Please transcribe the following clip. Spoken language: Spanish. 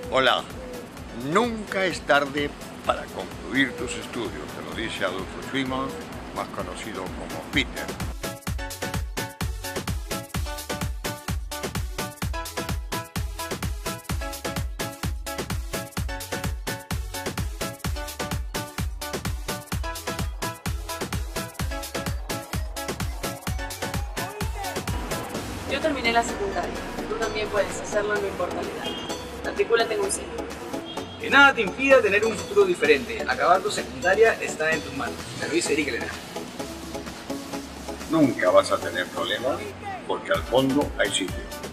Hola, nunca es tarde para concluir tus estudios, te lo dice Adolfo Schwimann, más conocido como Peter. Yo terminé la secundaria. Tú también puedes hacerlo, no importa la edad. Matricúlate en un centro. Que nada te impida tener un futuro diferente. Acabar tu secundaria está en tus manos. Me lo dice Eric Elena. Nunca vas a tener problemas porque al fondo hay sitio.